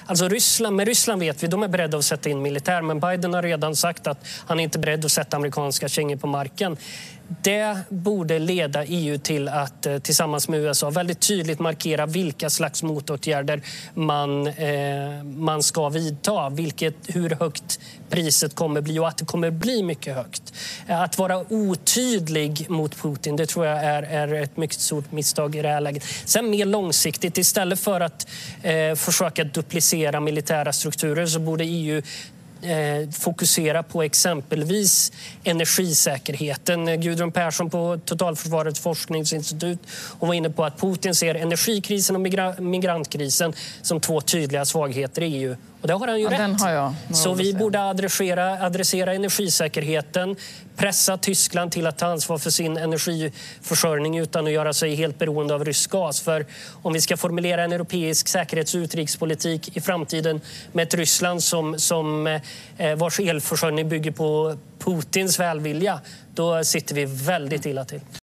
Alltså med Ryssland vet vi, de är beredda att sätta in militär, men Biden har redan sagt att han inte är beredd att sätta amerikanska kängor på marken. Det borde leda EU till att tillsammans med USA väldigt tydligt markera vilka slags motåtgärder man ska vidta, hur högt priset kommer bli och att det kommer bli mycket högt. Att vara otydlig mot Putin, det tror jag är ett mycket stort misstag i det här läget. Sen mer långsiktigt, istället för att försöka duplicera militära strukturer, så borde EU fokusera på exempelvis energisäkerheten. Gudrun Persson på Totalförsvarets forskningsinstitut, hon var inne på att Putin ser energikrisen och migrantkrisen som två tydliga svagheter i EU. Och det har han ju rätt. Den har jag. Så vi borde adressera energisäkerheten, pressa Tyskland till att ta ansvar för sin energiförsörjning utan att göra sig helt beroende av rysk gas. För om vi ska formulera en europeisk säkerhets- och utrikespolitik i framtiden med ett Ryssland vars elförsörjning bygger på Putins välvilja, då sitter vi väldigt illa till.